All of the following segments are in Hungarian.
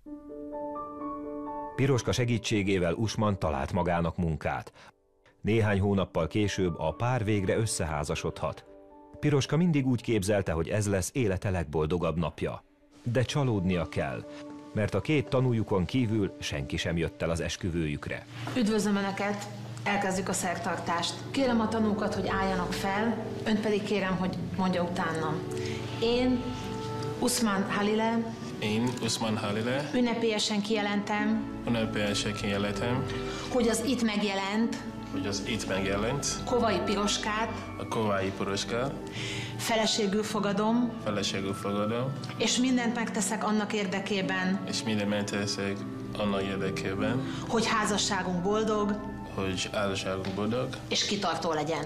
Piroska segítségével Usman talált magának munkát. Néhány hónappal később a pár végre összeházasodhat. Piroska mindig úgy képzelte, hogy ez lesz élete legboldogabb napja. De csalódnia kell, mert a két tanújukon kívül senki sem jött el az esküvőjükre. Üdvözlöm Önöket! Elkezdjük a szertartást. Kérem a tanúkat, hogy álljanak fel, önt pedig kérem, hogy mondja utánam. Én, Usman Halile. Én, Usman Halile. Ünnepélyesen kijelentem. Hogy az itt megjelent. Kovai Piroskát. A Kovai Piroskát. Feleségül fogadom. És mindent megteszek annak érdekében. Hogy házasságunk boldog. És kitartó legyen.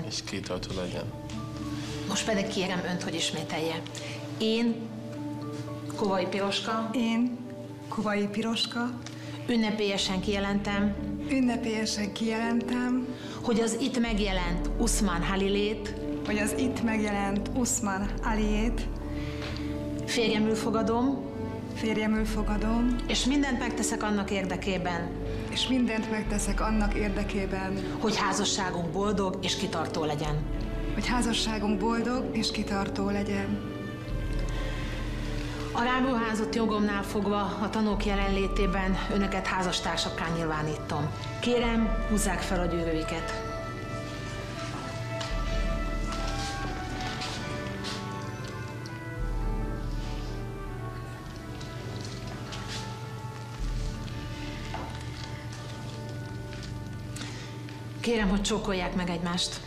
Most pedig kérem önt, hogy ismételje. Én, Kovai Piroska. Én, Kovai Piroska. Ünnepélyesen kijelentem. Hogy az itt megjelent Usman Halilét. Férjemül fogadom. És mindent megteszek annak érdekében. Hogy házasságunk boldog és kitartó legyen. A rám ruházott jogomnál fogva a tanúk jelenlétében Önöket házastársakká nyilvánítom. Kérem, húzzák fel a gyűrűiket. Kérem, hogy csókolják meg egymást.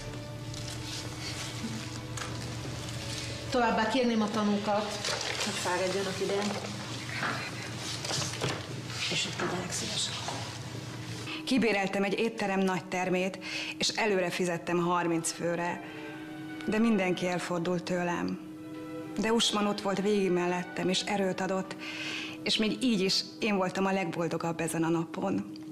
Továbbá kérném a tanúkat, hogy fáradjanak ide. És itt legyenek szívesen. Kibéreltem egy étterem nagy termét, és előre fizettem 30 főre. De mindenki elfordult tőlem. De Usman ott volt végig mellettem, és erőt adott, és még így is én voltam a legboldogabb ezen a napon.